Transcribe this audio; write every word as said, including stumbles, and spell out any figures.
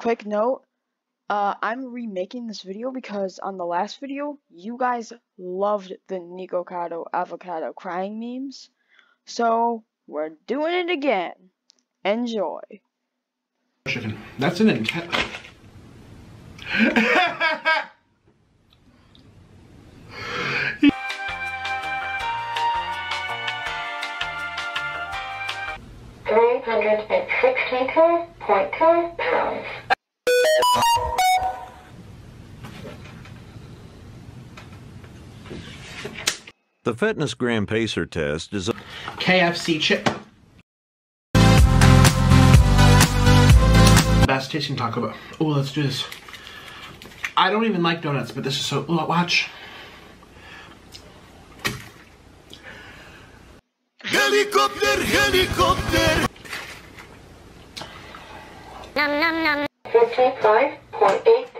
quick note, uh, I'm remaking this video because on the last video, you guys loved the Nikocado Avocado crying memes. So, we're doing it again. Enjoy. Chicken. That's an intent. three hundred sixty-two point two pounds. The Fitness Gram Pacer test is a K F C chip. Best tasting Taco Bell. Oh, let's do this. I don't even like donuts, but this is so. Oh, watch. Helicopter, helicopter. Num num num. fifty-five point eight